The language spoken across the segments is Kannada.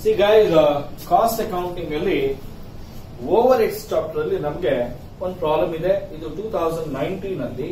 ಸಿ ಗೈಸ್, ಕಾಸ್ಟ್ ಅಕೌಂಟಿಂಗ್ ಅಲ್ಲಿ ಓವರ್ ಹೆಡ್ಸ್ ಚಾಪ್ಟರ್ ಅಲ್ಲಿ ನಮಗೆ ಒಂದು ಪ್ರಾಬ್ಲಮ್ ಇದೆ. ಇದು 2019 ಅಲ್ಲಿ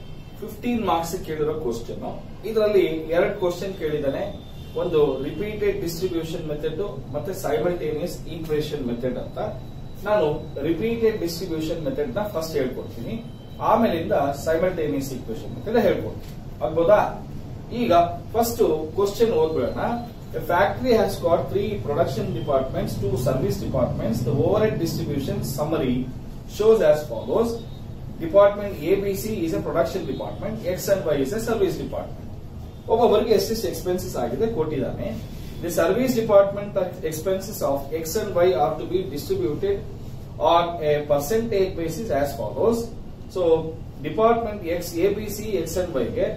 15 ಮಾರ್ಕ್ಸ್ ಕೇಳಿರೋ ಕ್ವಶನ್. ಇದರಲ್ಲಿ 2 ಕ್ವಶನ್ ಕೇಳಿದಾನೆ. ಒಂದು ರಿಪೀಟೆಡ್ ಡಿಸ್ಟ್ರಿಬ್ಯೂಷನ್ ಮೆಥಡ್ ಮತ್ತೆ ಸೈಮಲ್ಟೇನಿಯಸ್ ಈಕ್ವೇಷನ್ ಮೆಥಡ್ ಅಂತ. ನಾನು ರಿಪೀಟೆಡ್ ಡಿಸ್ಟ್ರಿಬ್ಯೂಷನ್ ಮೆಥಡ್ ನ ಫಸ್ಟ್ ಹೇಳ್ಕೊಡ್ತೀನಿ, ಆಮೇಲಿಂದ ಸೈಮಲ್ಟೇನಿಯಸ್ ಈಕ್ವೇಷನ್ ಮೆಥಡ್ ಹೇಳ್ಕೊಡ್ತೀನಿ. ಆಗ್ಬೋದಾ? ಈಗ ಫಸ್ಟ್ ಕ್ವಶನ್ ಓದ್ಬಿಡೋಣ. A factory has got 3 production departments, 2 service departments. The overhead distribution summary shows as follows. Department ABC is a production department, X and Y is a service department. ಒಬ್ಬೊಬ್ಬರಿಗೆ ಎಷ್ಟೆಷ್ಟು ಎಕ್ಸ್ಪೆನ್ಸಸ್ ಆಗಿದೆ ಕೊಟ್ಟಿದ್ದಾನೆ. The service department expenses of X and Y are to be distributed on a percentage basis as follows. So, department X, ABC, X and Y ಗೆ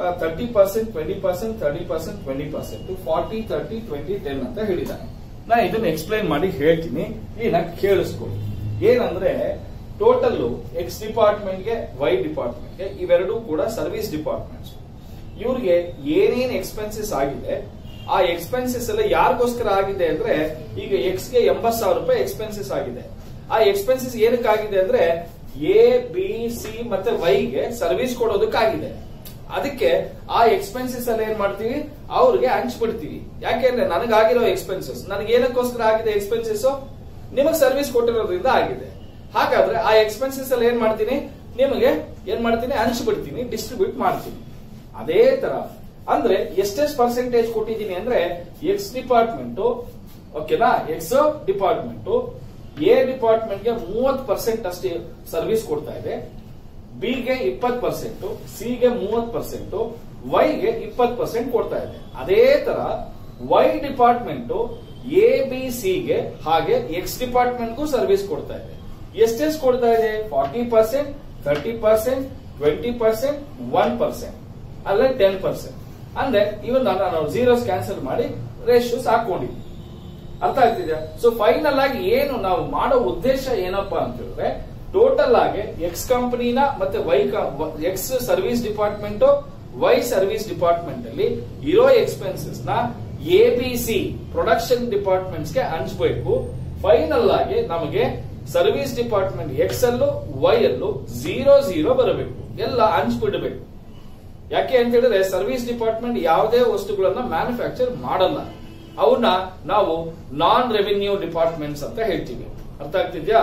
30%, 20%, 30%, 20%, 40, 30, 20, 10 ಅಂತ ಹೇಳಿದ್ದಾನೆ. ನಾನು ಇದನ್ನ ಎಕ್ಸ್ಪ್ಲೈನ್ ಮಾಡಿ ಹೇಳ್ತೀನಿ, ಈಗ ಕೇಳಿಸ್ಕೊಳ್ಳಿ. ಏನಂದ್ರೆ ಟೋಟಲ್ ಎಕ್ಸ್ ಡಿಪಾರ್ಟ್ಮೆಂಟ್ಗೆ ವೈ ಡಿಪಾರ್ಟ್ಮೆಂಟ್ಗೆ ಇವೆರಡೂ ಕೂಡ ಸರ್ವಿಸ್ ಡಿಪಾರ್ಟ್ಮೆಂಟ್ಸ್. ಇವ್ರಿಗೆ ಏನೇನ್ ಎಕ್ಸ್ಪೆನ್ಸಸ್ ಆಗಿದೆ, ಆ ಎಕ್ಸ್ಪೆನ್ಸಸ್ ಎಲ್ಲ ಯಾರಿಗೋಸ್ಕರ ಆಗಿದೆ ಅಂದ್ರೆ, ಈಗ ಎಕ್ಸ್ ಗೆ 80,000 ರೂಪಾಯಿ ಎಕ್ಸ್ಪೆನ್ಸಸ್ ಆಗಿದೆ. ಆ ಎಕ್ಸ್ಪೆನ್ಸಸ್ ಏನಕ್ಕಾಗಿದೆ ಅಂದ್ರೆ ಎ ಬಿ ಸಿ ಮತ್ತೆ ವೈ ಗೆ ಸರ್ವಿಸ್ ಕೊಡೋದಕ್ಕಾಗಿದೆ. ಅದಕ್ಕೆ ಆ ಎಕ್ಸ್ಪೆನ್ಸಸ್ ಎಲ್ಲ ಏನ್ ಮಾಡ್ತೀವಿ, ಅವ್ರಿಗೆ ಹಂಚ್ಬಿಡ್ತೀವಿ. ಯಾಕೆಂದ್ರೆ ನನಗಾಗಿರೋ ಎಕ್ಸ್ಪೆನ್ಸಸ್, ನನಗೆ ಏನಕ್ಕೋಸ್ಕರ ಆಗಿದೆ ಎಕ್ಸ್ಪೆನ್ಸಸ್, ನಿಮಗೆ ಸರ್ವಿಸ್ ಕೊಟ್ಟಿರೋದ್ರಿಂದ ಆಗಿದೆ. ಹಾಗಾದ್ರೆ ಆ ಎಕ್ಸ್ಪೆನ್ಸಸ್ ಎಲ್ಲ ಏನ್ ಮಾಡ್ತೀನಿ, ನಿಮಗೆ ಏನ್ ಮಾಡ್ತೀನಿ, ಹಂಚ್ಬಿಡ್ತೀನಿ, ಡಿಸ್ಟ್ರಿಬ್ಯೂಟ್ ಮಾಡ್ತೀನಿ. ಅದೇ ತರ ಅಂದ್ರೆ ಎಷ್ಟೆಷ್ಟು ಪರ್ಸೆಂಟೇಜ್ ಕೊಟ್ಟಿದ್ದೀನಿ ಅಂದ್ರೆ, ಎಕ್ಸ್ ಡಿಪಾರ್ಟ್ಮೆಂಟ್ ಓಕೆನಾ, ಎಕ್ಸ್ ಡಿಪಾರ್ಟ್ಮೆಂಟ್ ಎ ಡಿಪಾರ್ಟ್ಮೆಂಟ್ ಗೆ 30% ಅಷ್ಟೇ ಸರ್ವಿಸ್ ಕೊಡ್ತಾ ಇದೆ, ಬಿ ಗೆ 20%, ಸಿ ಗೆ 30%, ವೈ ಗೆ 20% ಕೊಡ್ತಾ ಇದೆ. ಅದೇ ತರ Y department A B C ಗೆ ಹಾಗೆ ಎಕ್ಸ್ ಡಿಪಾರ್ಟ್ಮೆಂಟ್ ಗೂ ಸರ್ವಿಸ್ ಕೊಡ್ತಾ ಇದೆ. ಎಷ್ಟೆಷ್ಟು ಕೊಡ್ತಾ ಇದೆ, 40%, 30%, 20%, 1%, ಅಲ್ಲೇ 10%. ಅಂದ್ರೆ ಇವನ್ ನಾನು ಝೀರೋಸ್ ಕ್ಯಾನ್ಸಲ್ ಮಾಡಿ ರೇಷಿಯೋಸ್ ಹಾಕೊಂಡಿದ್ದೀನಿ. ಅರ್ಥ ಆಗ್ತಿದ್ಯಾ? ಸೊ ಫೈನಲ್ ಆಗಿ ಏನು ನಾವು ಮಾಡೋ ಉದ್ದೇಶ ಏನಪ್ಪಾ ಅಂತ ಹೇಳಿದ್ರೆ, ಟೋಟಲ್ ಆಗಿ ಎಕ್ಸ್ ಕಂಪನಿನ ಮತ್ತೆ Y X service department Y service department ಅಲ್ಲಿ ಇರೋ ಎಕ್ಸ್ಪೆನ್ಸಸ್ ನ A B C production departments ಗೆ ಹಂಚಬೇಕು. ಫೈನಲ್ ಆಗಿ ನಮಗೆ ಸರ್ವಿಸ್ ಡಿಪಾರ್ಟ್ಮೆಂಟ್ ಎಕ್ಸ್ ಅಲ್ಲೂ ವೈ ಅಲ್ಲೂ 0 ಬರಬೇಕು, ಎಲ್ಲ ಹಂಚ್ಬಿಡ್ಬೇಕು. ಯಾಕೆ ಅಂತ ಹೇಳಿದ್ರೆ ಸರ್ವಿಸ್ ಡಿಪಾರ್ಟ್ಮೆಂಟ್ ಯಾವುದೇ ವಸ್ತುಗಳನ್ನ ಮ್ಯಾನುಫ್ಯಾಕ್ಚರ್ ಮಾಡಲ್ಲ, ಅವನ್ನ ನಾವು ನಾನ್ ರೆವಿನ್ಯೂ ಡಿಪಾರ್ಟ್ಮೆಂಟ್ಸ್ ಅಂತ ಹೇಳ್ತೀವಿ. ಅರ್ಥ ಆಗ್ತಿದ್ಯಾ?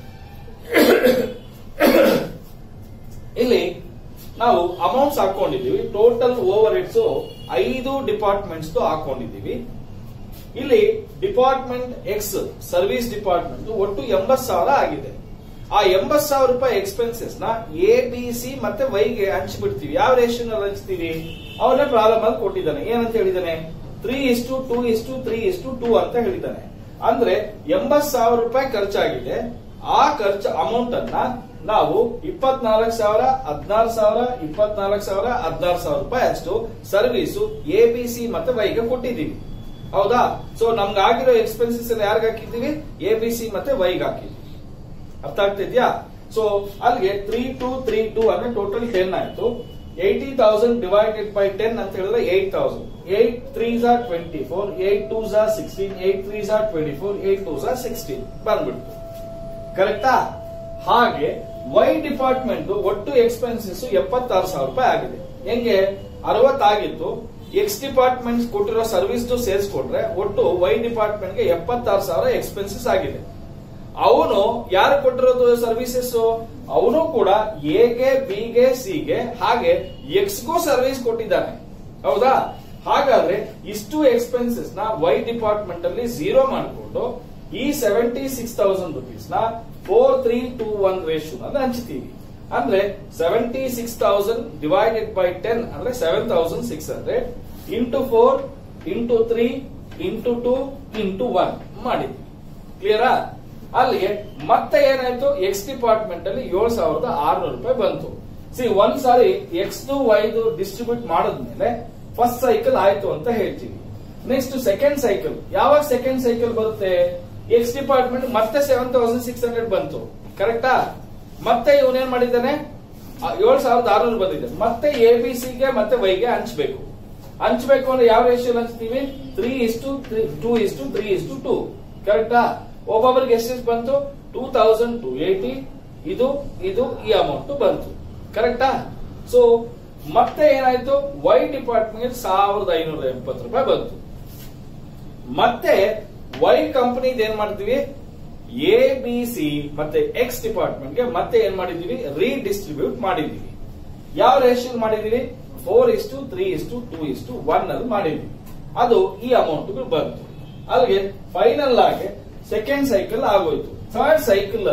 ಇಲ್ಲಿ ನಾವು ಅಮೌಂಟ್ಸ್ ಹಾಕೊಂಡಿದೀವಿ. ಟೋಟಲ್ ಓವರ್ ಹೆಡ್ಸ್ 5 ಡಿಪಾರ್ಟ್ಮೆಂಟ್ಸ್ ಹಾಕೊಂಡಿದೀವಿ. ಇಲ್ಲಿ ಡಿಪಾರ್ಟ್ಮೆಂಟ್ ಎಕ್ಸ್ ಸರ್ವಿಸ್ ಡಿಪಾರ್ಟ್ಮೆಂಟ್ ಒಟ್ಟು 80,000 ಆಗಿದೆ. ಆ 80,000 ರೂಪಾಯಿ ಎಕ್ಸ್ಪೆನ್ಸಸ್ ನ ಎ ಬಿ ಸಿ ಮತ್ತೆ ವೈ ಗೆ ಹಂಚ್ಬಿಡ್ತೀವಿ. ಯಾವ ರೇಷಿಯೋನಲ್ಲಿ ಹಂಚ್ತೀವಿ, ಅವನೇ ಪ್ರಾಬ್ಲಮ್ ಅಲ್ಲಿ ಕೊಟ್ಟಿದ್ದಾನೆ. ಏನಂತ ಹೇಳಿದ್ದಾನೆ, 3:2:3:2 ಅಂತ ಹೇಳಿದ್ದಾನೆ. ಅಂದ್ರೆ 80,000 ರೂಪಾಯಿ ಖರ್ಚಾಗಿದೆ. ಆ ಖರ್ಚು ಅಮೌಂಟ್ ಅನ್ನ ನಾವು 24,000, 16,000, 24,000, 16,000 ರೂಪಾಯಿ ಅಷ್ಟು ಸರ್ವಿಸು ಎ ಬಿ ಸಿ ಮತ್ತೆ ವೈಗೆ ಕೊಟ್ಟಿದ್ದೀವಿ. ಹೌದಾ? ಸೊ ನಮ್ಗೆ ಆಗಿರೋ ಎಕ್ಸ್ಪೆನ್ಸಸ್ ಎಲ್ಲ ಯಾರಿಗೆ ಹಾಕಿದ್ದೀವಿ, ಎ ಬಿ ಸಿ ಮತ್ತೆ ವೈಗೆ ಹಾಕಿದ್ವಿ. ಅರ್ಥ ಆಗ್ತಿದ್ಯಾ? ಸೊ ಅಲ್ಲಿಗೆ 3,232 ಅಂದ್ರೆ ಟೋಟಲ್ 10 ಆಯ್ತು. 80,000 ಡಿವೈಡೆಡ್ ಬೈ 10 ಅಂತ ಹೇಳಿದ್ರೆ 8,000. 8 3s are 24, 8 2s are 16, 8 3s are 24, 8 2s are 16 ಬಂದ್ಬಿಡ್ತು. ಕರೆಕ್ಟಾ? ಹಾಗೆ ವೈ ಡಿಪಾರ್ಟ್ಮೆಂಟ್ ಒಟ್ಟು ಎಕ್ಸ್ಪೆನ್ಸಸ್ 76,000 ರೂಪಾಯಿ ಆಗಿದೆ. ಹೆಂಗೆ 60 ಆಗಿತ್ತು, ಎಕ್ಸ್ ಡಿಪಾರ್ಟ್ಮೆಂಟ್ ಕೊಟ್ಟಿರೋ ಸರ್ವಿಸ್ ಸೇಲ್ಸ್ ಕೊಟ್ರೆ ಒಟ್ಟು ವೈ ಡಿಪಾರ್ಟ್ಮೆಂಟ್ ಗೆ 76,000 ಎಕ್ಸ್ಪೆನ್ಸಸ್ ಆಗಿದೆ. ಅವನು ಯಾರು ಕೊಟ್ಟಿರೋದು ಸರ್ವಿಸಸ್, ಅವನು ಕೂಡ ಎ ಗೆ ಬಿ ಗೆ ಸಿ ಗೆ ಹಾಗೆ ಎಕ್ಸ್ ಗೂ ಸರ್ವಿಸ್ ಕೊಟ್ಟಿದ್ದಾನೆ. ಹೌದಾ? ಹಾಗಾದ್ರೆ ಇಷ್ಟು ಎಕ್ಸ್ಪೆನ್ಸಸ್ ನ ವೈ ಡಿಪಾರ್ಟ್ಮೆಂಟ್ ಅಲ್ಲಿ 0 ಮಾಡಿಕೊಂಡು ಈ 76,000 ರೂಪೀಸ್ ನ 4:3:2:1 ರೇಷಿಯೋ ಅನ್ನು ಹಂಚ್ತೀವಿ. ಅಂದ್ರೆ 76,000 ಡಿವೈಡೆಡ್ ಬೈ 10 ಅಂದ್ರೆ 7,600 ಇಂಟು 4 ಇಂಟು 3 ಇಂಟು 2 ಇಂಟು 1 ಮಾಡಿದ್ವಿ. ಕ್ಲಿಯರಾ? ಅಲ್ಲಿಗೆ ಮತ್ತೆ ಏನಾಯ್ತು, ಎಕ್ಸ್ ಡಿಪಾರ್ಟ್ಮೆಂಟ್ ಅಲ್ಲಿ 7,600 ರೂಪಾಯಿ ಬಂತು. ಒಂದ್ ಸಾರಿ ಎಕ್ಸ್ ವೈದು ಡಿಸ್ಟ್ರಿಬ್ಯೂಟ್ ಮಾಡಿದ್ಮೇಲೆ ಫಸ್ಟ್ ಸೈಕಲ್ ಆಯ್ತು ಅಂತ ಹೇಳ್ತೀವಿ. ನೆಕ್ಸ್ಟ್ ಸೆಕೆಂಡ್ ಸೈಕಲ್, ಯಾವಾಗ ಸೆಕೆಂಡ್ ಸೈಕಲ್ ಬರುತ್ತೆ, ಎಕ್ಸ್ ಡಿಪಾರ್ಟ್ಮೆಂಟ್ ಮತ್ತೆ 7,600 ಬಂತು. ಕರೆಕ್ಟಾ? ಮತ್ತೆ ಇವನೇನ್ ಮಾಡಿದ್ದಾನೆ, 7,600 ಬಂದಿದೆ. ಮತ್ತೆ ಎ ಬಿ ಸಿ ಗೆ ಮತ್ತೆ ವೈ ಗೆ ಹಂಚ್ಬೇಕು. ಹಂಚ್ಬೇಕು ಅಂದ್ರೆ ಯಾವ ರೇಷಿಯೋಲ್ ಹಂಚ್ತೀವಿ 3:2:3:2 ಕರೆಕ್ಟಾ. ಒಬ್ಬೊಬ್ಬರಿಗೆ ಎಷ್ಟು ಬಂತು 2280 ಇದು ಈ ಅಮೌಂಟ್ ಬಂತು ಕರೆಕ್ಟಾ. ಸೊ ಮತ್ತೆ ಏನಾಯ್ತು ವೈ ಡಿಪಾರ್ಟ್ಮೆಂಟ್ 1570 ರೂಪಾಯಿ ಬಂತು. ಮತ್ತೆ ವೈ ಕಂಪನಿ ಏನ್ ಮಾಡ್ತೀವಿ ಎ ಬಿ ಸಿ ಮತ್ತೆ ಎಕ್ಸ್ ಡಿಪಾರ್ಟ್ಮೆಂಟ್ ಗೆ ಮತ್ತೆ ಏನ್ ಮಾಡಿದೀವಿ ರೀಡಿಸ್ಟ್ರಿಬ್ಯೂಟ್ ಮಾಡಿದೀವಿ. ಯಾವ ರೇಷಿಯೋ ಮಾಡಿದೀವಿ 4:3:2:1 ಅಲ್ಲಿ ಮಾಡಿದೀವಿ. ಅದು ಈ ಅಮೌಂಟ್ ಬಂತು. ಅಲ್ಲಿಗೆ ಫೈನಲ್ ಆಗಿ ಸೆಕೆಂಡ್ ಸೈಕಲ್ ಆಗೋಯ್ತು. ಥರ್ಡ್ ಸೈಕಲ್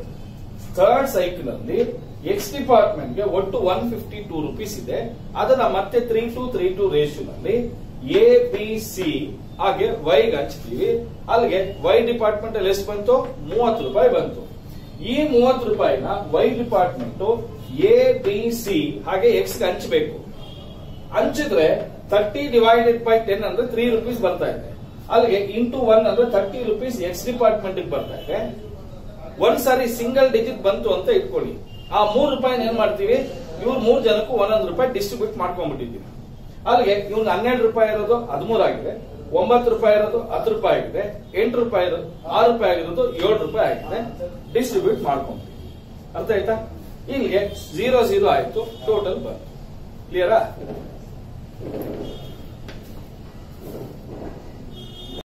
ಅಲ್ಲಿ ಎಕ್ಸ್ ಡಿಪಾರ್ಟ್ಮೆಂಟ್ ಗೆ ಒಟ್ಟು 152 ರೂಪೀಸ್ ಇದೆ. ಅದನ್ನ ಮತ್ತೆ 3:2:3:2 ರೇಷಿಯೋನಲ್ಲಿ ಎ ಬಿ ಸಿ ಹಾಗೆ ವೈಗೆ ಹಂಚ್ತೀವಿ. ಅಲ್ಲಿಗೆ ವೈ ಡಿಪಾರ್ಟ್ಮೆಂಟ್ ಅಲ್ಲಿ ಎಷ್ಟು ಬಂತು 30 ರೂಪಾಯಿ ಬಂತು. ಈ 30 ರೂಪಾಯಿನ Y department A B C ಹಾಗೆ ಎಕ್ಸ್ ಗೆ ಹಂಚಬೇಕು. ಹಂಚಿದ್ರೆ 30/10 ಅಂದ್ರೆ 3 ರೂಪೀಸ್ ಬರ್ತಾ ಇದೆ. ಅಲ್ಲಿಗೆ ಇಂಟು 1 ಅಂದ್ರೆ 30 ರೂಪೀಸ್ ಎಕ್ಸ್ ಡಿಪಾರ್ಟ್ಮೆಂಟ್ ಬರ್ತಾ ಇದೆ. ಒಂದ್ಸಾರಿ ಸಿಂಗಲ್ ಡಿಜಿಟ್ ಬಂತು ಅಂತ ಇಟ್ಕೊಳ್ಳಿ. ಆ 3 ರೂಪಾಯಿನ ಏನ್ ಮಾಡ್ತೀವಿ ಇವ್ರು 3 ಜನಕ್ಕೂ 1 ರೂಪಾಯಿ ಡಿಸ್ಟ್ರಿಬ್ಯೂಟ್ ಮಾಡ್ಕೊಂಡ್ಬಿಟ್ಟಿದ್ದೀವಿ. ಅಲ್ಲಿಗೆ ಇವ್ನು 12 ರೂಪಾಯಿ ಇರೋದು 13 ಆಗಿದೆ, 9 ರೂಪಾಯಿ ಇರೋದು 10 ರೂಪಾಯಿ ಆಗಿದೆ, 8 ರೂಪಾಯಿ ಇರೋದು 6 ರೂಪಾಯಿ ಆಗಿರೋದು 7 ರೂಪಾಯಿ ಆಗಿದೆ. ಡಿಸ್ಟ್ರಿಬ್ಯೂಟ್ ಮಾಡ್ಕೊಂಡ್ವಿ. ಅರ್ಥ ಆಯ್ತಾ. ಇಲ್ಲಿಗೆ 0 ಆಯ್ತು, ಟೋಟಲ್ ಬಂತು. ಕ್ಲಿಯರಾ.